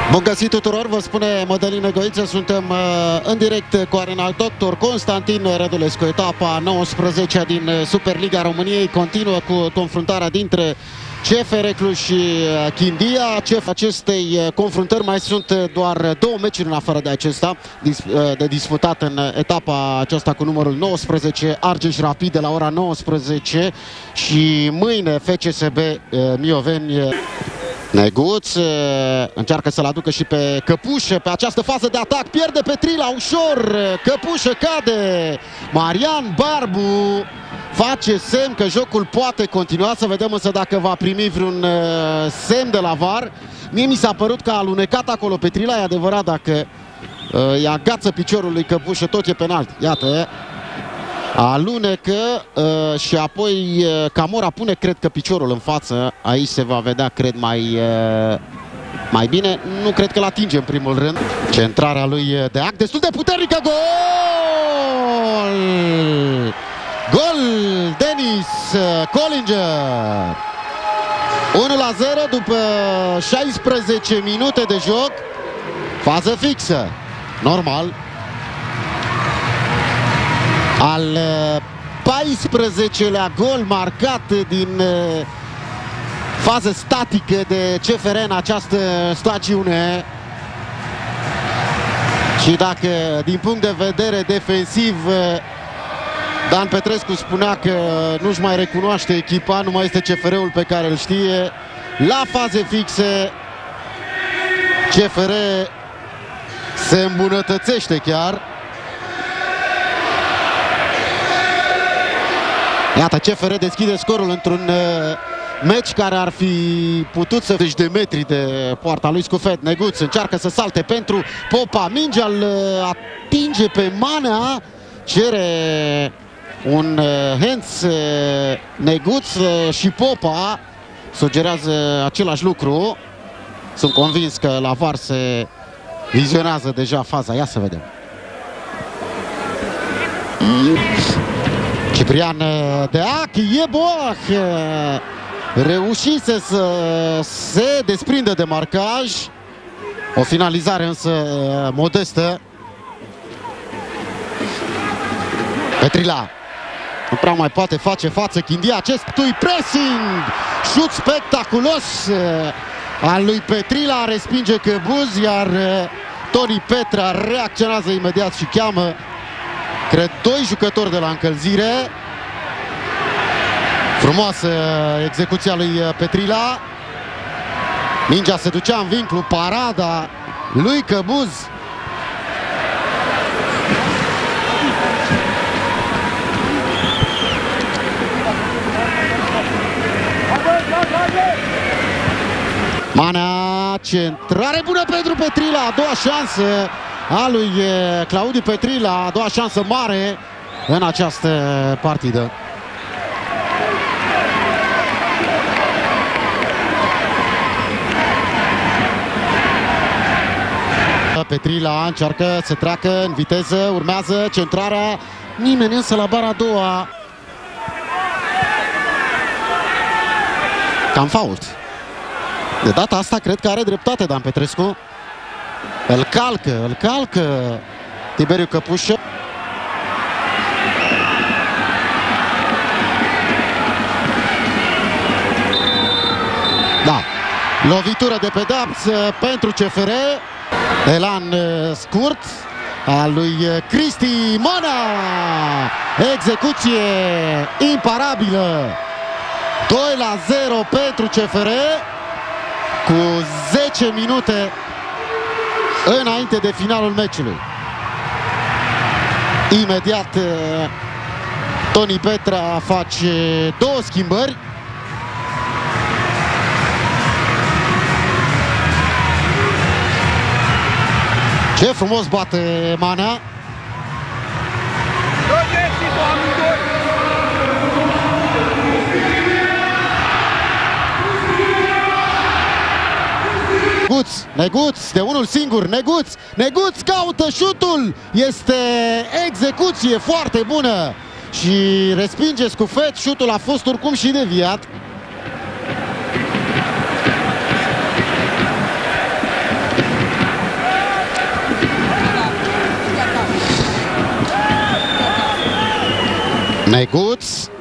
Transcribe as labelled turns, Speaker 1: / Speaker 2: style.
Speaker 1: Bun găsit tuturor, vă spune Mădălin Negoiță, suntem în direct cu Arenal Doctor Constantin Rădulescu. Etapa 19 din Superliga României continuă cu confruntarea dintre CFR Cluj și Chindia. Acestei confruntări mai sunt doar două meciuri în afară de acesta de disputat în etapa aceasta cu numărul 19, Argeș Rapid de la ora 19 și mâine FCSB Mioveni. Neguț încearcă să-l aducă și pe Căpușă pe această fază de atac, pierde Petrila ușor, Căpușă cade, Marian Barbu face semn că jocul poate continua, să vedem însă dacă va primi vreun semn de la VAR. Mie mi s-a părut că a alunecat acolo Petrila, e adevărat, dacă îi agață piciorul lui Căpușă tot e penalt. Iată, alunecă și apoi Camora pune, cred că, piciorul în față. Aici se va vedea, cred, mai bine. Nu cred că l-atinge în primul rând. Centrarea lui Deac, destul de puternică, gol! Gol! Denis Collinger! 1-0 după 16 minute de joc. Fază fixă. Normal. Al 14-lea gol marcat din fază statică de CFR în această stagiune. Și dacă din punct de vedere defensiv Dan Petrescu spunea că nu-și mai recunoaște echipa, nu mai este CFR-ul pe care îl știe, la faze fixe CFR se îmbunătățește chiar. Iată, CFR deschide scorul într-un meci care ar fi putut să fie de metri de poarta lui Scufet. Neguț încearcă să salte pentru Popa, mingea îl atinge pe Manea, cere un hands Neguț și Popa sugerează același lucru. Sunt convins că la VAR se vizionează deja faza. Ia să vedem. Ciprian Deac, Ieboah reușise să se desprindă de marcaj. O finalizare însă modestă. Petrila nu prea mai poate face față Chindia acestui pressing. Șut spectaculos al lui Petrila, respinge Căbuz, iar Toni Petra reacționează imediat și cheamă, cred, doi jucători de la încălzire. Frumoasă execuția lui Petrila. Mingea se ducea în vincul, parada lui Căbuz. Manea, centrare bună pentru Petrila, a doua șansă a lui Claudiu Petrila, a doua șansă mare în această partidă. Petrila încearcă să treacă în viteză, urmează centrarea, nimeni însă la bara a doua. Cam fault. De data asta cred că are dreptate Dan Petrescu. Îl calcă Tiberiu Căpușă. Da, lovitură de pedeapsă pentru CFR. Elan scurt al lui Cristi Mana. Execuție imparabilă. 2-0 pentru CFR cu 10 minute înainte de finalul meciului. Imediat Toni Petra face două schimbări. Ce frumos bate Manea. Neguț de unul singur, Neguț caută șutul, este execuție foarte bună și respinge Scufet, șutul a fost oricum și deviat. Neguț.